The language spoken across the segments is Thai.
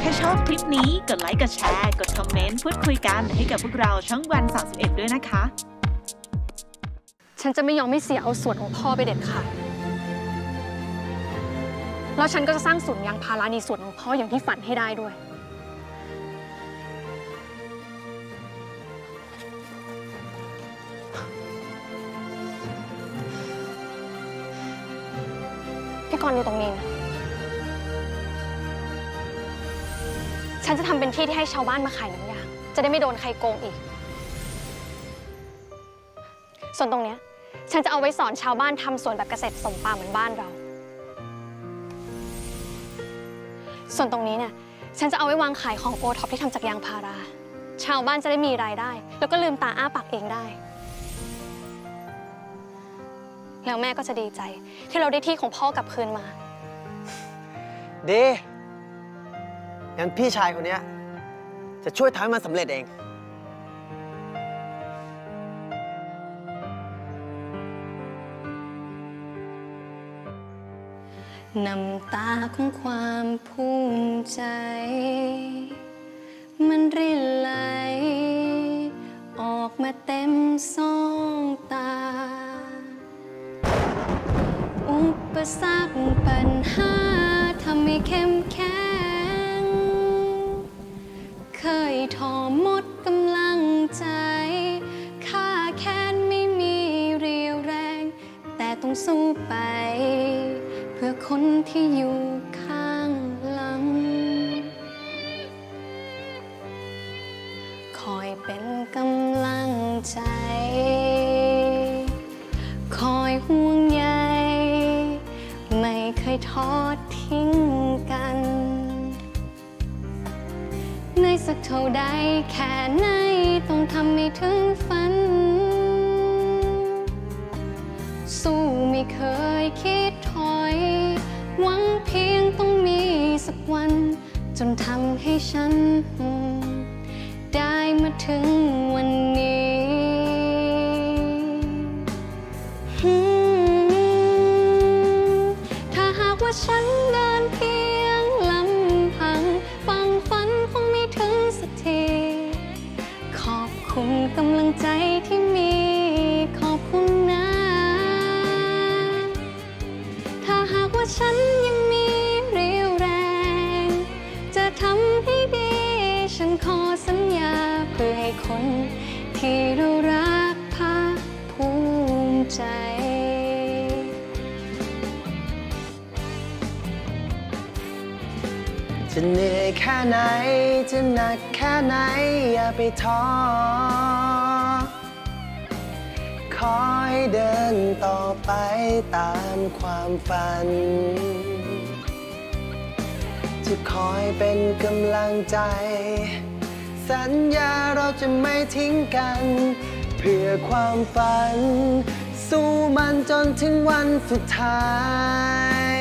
าชอบคลิปนี้กดไลค์กดแชร์กดคอมเมนต์พูดคุยกันให้กับพวกเราช่องวัน31ด้วยนะคะฉันจะไม่ยอมให้เสียเอาส่วนของพ่อไปเด็ดขาดแล้วฉันก็จะสร้างสวนยางพาราในส่วนของพ่ออย่างที่ฝันให้ได้ด้วยพี่กรณ์อยู่ตรงนี้นะฉันจะทำเป็นที่ที่ให้ชาวบ้านมาขายน้ำยางจะได้ไม่โดนใครโกงอีกส่วนตรงเนี้ยฉันจะเอาไว้สอนชาวบ้านทำสวนแบบเกษตรผสมป่าเหมือนบ้านเราส่วนตรงนี้เนี่ยฉันจะเอาไว้วางขายของโอท็อปที่ทำจากยางพาราชาวบ้านจะได้มีรายได้แล้วก็ลืมตาอ้าปากเองได้แล้วแม่ก็จะดีใจที่เราได้ที่ของพ่อกลับคืนมาดีงั้นพี่ชายคนนี้จะช่วยทำให้มันสำเร็จเองน้ำตาของความภูมิใจมันรินไหลออกมาเต็มสองตาอุปสรรคปัญหาทำให้เข้มแข็งเคยท้อหมดกำลังใจข้าแค้นไม่มีเรี่ยวแรงแต่ต้องสู้ไปเพื่อคนที่อยู่ข้างหลังคอยเป็นกำลังใจคอยห่วงใยไม่เคยทอดทิ้งกันในสักเท่าใดแค่ไหนต้องทำให้ถึงฝันสู้ไม่เคยคิดถอยหวังเพียงต้องมีสักวันจนทำให้ฉันได้มาถึงวันนี้ถ้าหากว่าฉันเดินเพียงลำพังฟังฝันคงไม่ถึงสักทีขอบคุณกำลังใจที่มีขอบคุณนะถ้าหากว่าฉันยังมีเรี่ยวแรงจะทำให้ดีฉันขอสัญญาเพื่อให้คนที่เรารักภาคภูมิใจจะเหนื่อยแค่ไหนจะหนักแค่ไหนอย่าไปท้อขอให้เดินต่อไปตามความฝันจะคอยเป็นกำลังใจสัญญาเราจะไม่ทิ้งกันเพื่อความฝันสู้มันจนถึงวันสุดท้าย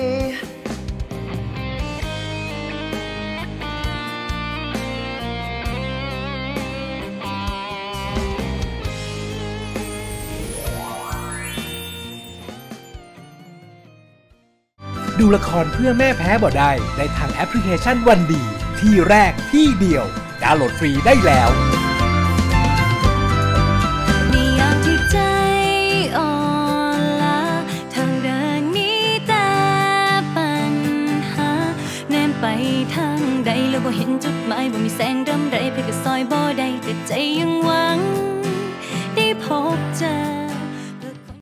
ดูละครเพื่อแม่แพ้บ่ได้ในทางแอปพลิเคชันวันดีที่แรกที่เดียวดาวน์โหลดฟรีได้แล้วในยามที่ใจอ่อนล้าทางเดินมีแต่ปัญหาแนมไปทางใดแล้วบ่เห็นจุดหมายบ่มีแสงรำไรเพื่อก็ซอยบ่ได้แต่ใจยังหวัง